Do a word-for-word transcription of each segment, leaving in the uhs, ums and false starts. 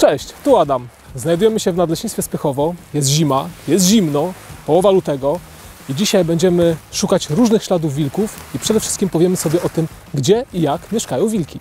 Cześć, tu Adam. Znajdujemy się w Nadleśnictwie Spychowo. Jest zima, jest zimno, połowa lutego i dzisiaj będziemy szukać różnych śladów wilków i przede wszystkim powiemy sobie o tym, gdzie i jak mieszkają wilki.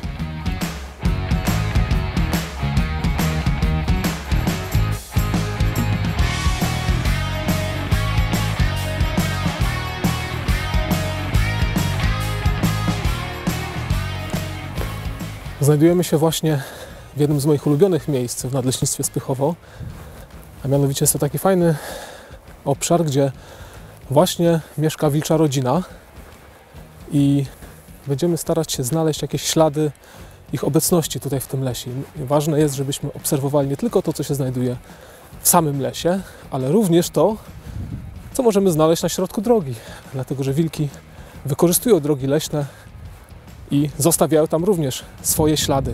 Znajdujemy się właśnie w jednym z moich ulubionych miejsc w Nadleśnictwie Spychowo, a mianowicie jest to taki fajny obszar, gdzie właśnie mieszka wilcza rodzina i będziemy starać się znaleźć jakieś ślady ich obecności tutaj w tym lesie. I ważne jest, żebyśmy obserwowali nie tylko to, co się znajduje w samym lesie, ale również to, co możemy znaleźć na środku drogi, dlatego że wilki wykorzystują drogi leśne i zostawiają tam również swoje ślady.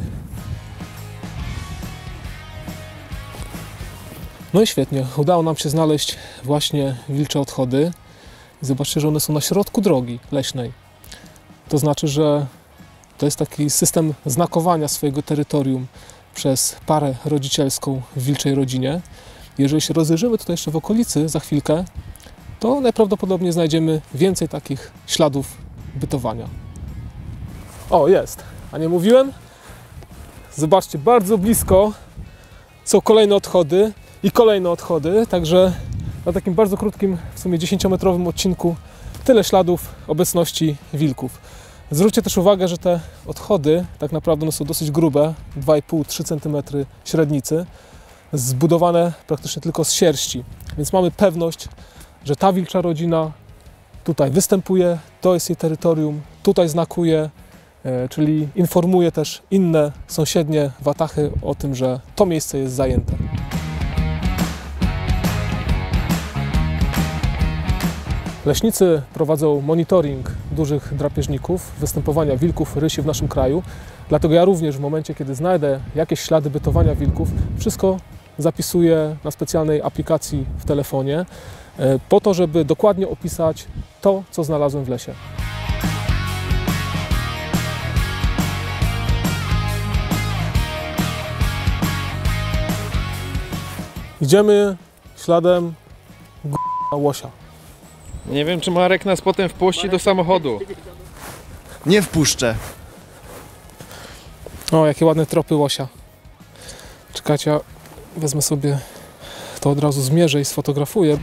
No i świetnie, udało nam się znaleźć właśnie wilcze odchody. Zobaczcie, że one są na środku drogi leśnej. To znaczy, że to jest taki system znakowania swojego terytorium przez parę rodzicielską w wilczej rodzinie. Jeżeli się rozejrzymy tutaj jeszcze w okolicy za chwilkę, to najprawdopodobniej znajdziemy więcej takich śladów bytowania. O, jest. A nie mówiłem? Zobaczcie, bardzo blisko są kolejne odchody i kolejne odchody, także na takim bardzo krótkim, w sumie dziesięciometrowym odcinku tyle śladów obecności wilków. Zwróćcie też uwagę, że te odchody tak naprawdę one są dosyć grube, dwa i pół do trzech centymetrów średnicy, zbudowane praktycznie tylko z sierści, więc mamy pewność, że ta wilcza rodzina tutaj występuje, to jest jej terytorium, tutaj znakuje, czyli informuje też inne sąsiednie watachy o tym, że to miejsce jest zajęte. Leśnicy prowadzą monitoring dużych drapieżników, występowania wilków, rysi w naszym kraju. Dlatego ja również w momencie, kiedy znajdę jakieś ślady bytowania wilków, wszystko zapisuję na specjalnej aplikacji w telefonie, po to, żeby dokładnie opisać to, co znalazłem w lesie. Idziemy śladem g***a łosia. Nie wiem, czy Marek nas potem wpuści do samochodu. Nie wpuszczę. O, jakie ładne tropy łosia. Czekajcie, ja wezmę sobie to od razu, zmierzę i sfotografuję.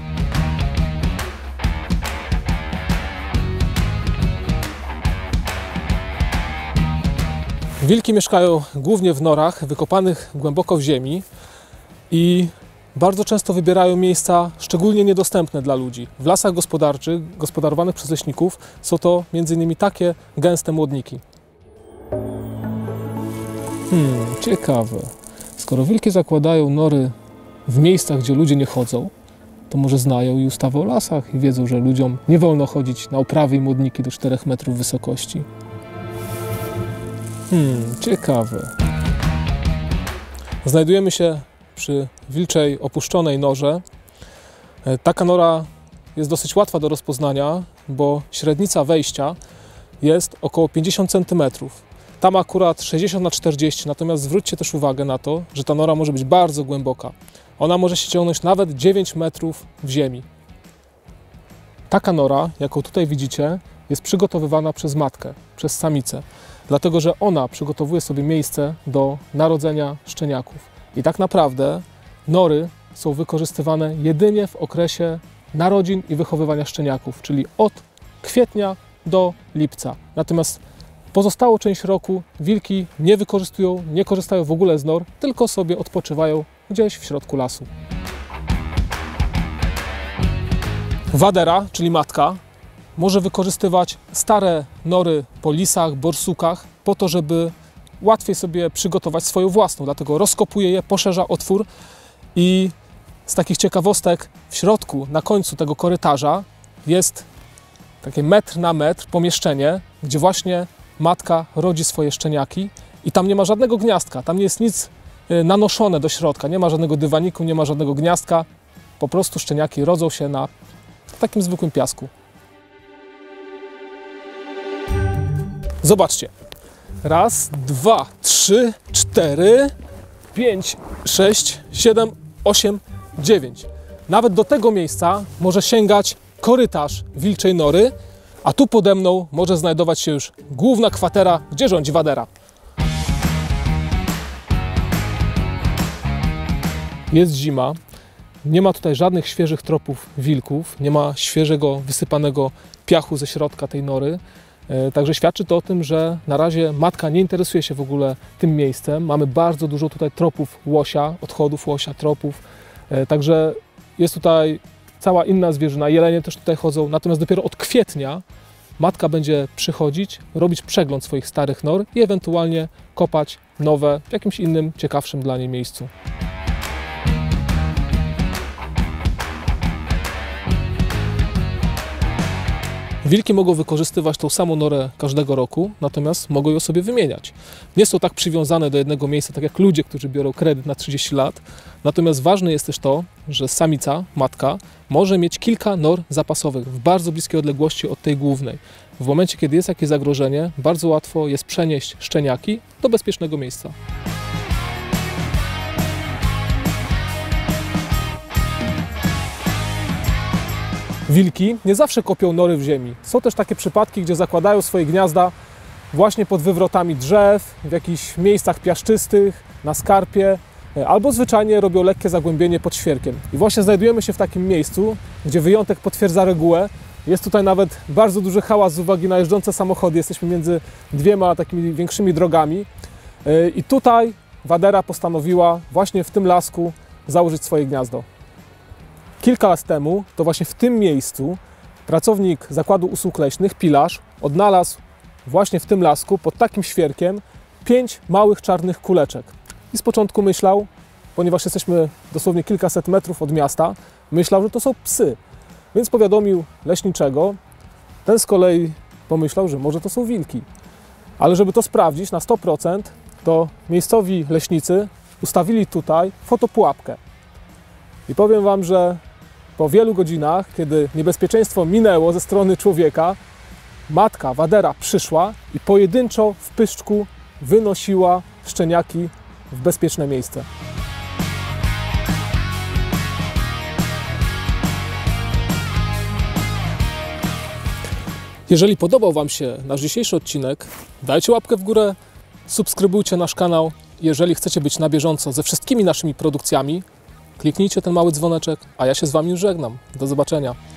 Wilki mieszkają głównie w norach wykopanych głęboko w ziemi i bardzo często wybierają miejsca szczególnie niedostępne dla ludzi. W lasach gospodarczych, gospodarowanych przez leśników, są to między innymi takie gęste młodniki. Hmm, ciekawe. Skoro wilki zakładają nory w miejscach, gdzie ludzie nie chodzą, to może znają i ustawę o lasach i wiedzą, że ludziom nie wolno chodzić na uprawy i młodniki do czterech metrów wysokości. Hmm, ciekawe. Znajdujemy się przy wilczej opuszczonej norze. Taka nora jest dosyć łatwa do rozpoznania, bo średnica wejścia jest około pięćdziesiąt centymetrów. Tam akurat sześćdziesiąt na czterdzieści, natomiast zwróćcie też uwagę na to, że ta nora może być bardzo głęboka. Ona może się ciągnąć nawet dziewięć metrów w ziemi. Taka nora, jaką tutaj widzicie, jest przygotowywana przez matkę, przez samicę, dlatego że ona przygotowuje sobie miejsce do narodzenia szczeniaków. I tak naprawdę nory są wykorzystywane jedynie w okresie narodzin i wychowywania szczeniaków, czyli od kwietnia do lipca. Natomiast pozostałą część roku wilki nie wykorzystują, nie korzystają w ogóle z nor, tylko sobie odpoczywają gdzieś w środku lasu. Wadera, czyli matka, może wykorzystywać stare nory po lisach, borsukach, po to, żeby łatwiej sobie przygotować swoją własną, dlatego rozkopuje je, poszerza otwór i z takich ciekawostek w środku, na końcu tego korytarza jest takie metr na metr pomieszczenie, gdzie właśnie matka rodzi swoje szczeniaki i tam nie ma żadnego gniazdka, tam nie jest nic nanoszone do środka, nie ma żadnego dywaniku, nie ma żadnego gniazdka, po prostu szczeniaki rodzą się na takim zwykłym piasku. Zobaczcie. Raz, dwa, trzy, cztery, pięć, sześć, siedem, osiem, dziewięć. Nawet do tego miejsca może sięgać korytarz wilczej nory, a tu pode mną może znajdować się już główna kwatera, gdzie rządzi Wadera. Jest zima, nie ma tutaj żadnych świeżych tropów wilków, nie ma świeżego, wysypanego piachu ze środka tej nory. Także świadczy to o tym, że na razie matka nie interesuje się w ogóle tym miejscem. Mamy bardzo dużo tutaj tropów łosia, odchodów łosia, tropów. Także jest tutaj cała inna zwierzyna, jelenie też tutaj chodzą. Natomiast dopiero od kwietnia matka będzie przychodzić, robić przegląd swoich starych nor i ewentualnie kopać nowe w jakimś innym, ciekawszym dla niej miejscu. Wilki mogą wykorzystywać tą samą norę każdego roku, natomiast mogą ją sobie wymieniać. Nie są tak przywiązane do jednego miejsca, tak jak ludzie, którzy biorą kredyt na trzydzieści lat. Natomiast ważne jest też to, że samica, matka, może mieć kilka nor zapasowych w bardzo bliskiej odległości od tej głównej. W momencie, kiedy jest jakieś zagrożenie, bardzo łatwo jest przenieść szczeniaki do bezpiecznego miejsca. Wilki nie zawsze kopią nory w ziemi. Są też takie przypadki, gdzie zakładają swoje gniazda właśnie pod wywrotami drzew, w jakichś miejscach piaszczystych, na skarpie, albo zwyczajnie robią lekkie zagłębienie pod świerkiem. I właśnie znajdujemy się w takim miejscu, gdzie wyjątek potwierdza regułę. Jest tutaj nawet bardzo duży hałas z uwagi na jeżdżące samochody. Jesteśmy między dwiema takimi większymi drogami. I tutaj Wadera postanowiła właśnie w tym lasku założyć swoje gniazdo. Kilka lat temu, to właśnie w tym miejscu, pracownik Zakładu Usług Leśnych, pilarz, odnalazł właśnie w tym lasku, pod takim świerkiem, pięć małych czarnych kuleczek. I z początku myślał, ponieważ jesteśmy dosłownie kilkaset metrów od miasta, myślał, że to są psy. Więc powiadomił leśniczego. Ten z kolei pomyślał, że może to są wilki. Ale żeby to sprawdzić na sto procent, to miejscowi leśnicy ustawili tutaj fotopułapkę. I powiem Wam, że po wielu godzinach, kiedy niebezpieczeństwo minęło ze strony człowieka, matka Wadera przyszła i pojedynczo w pyszczku wynosiła szczeniaki w bezpieczne miejsce. Jeżeli podobał Wam się nasz dzisiejszy odcinek, dajcie łapkę w górę, subskrybujcie nasz kanał. Jeżeli chcecie być na bieżąco ze wszystkimi naszymi produkcjami, kliknijcie ten mały dzwoneczek, a ja się z Wami już żegnam. Do zobaczenia.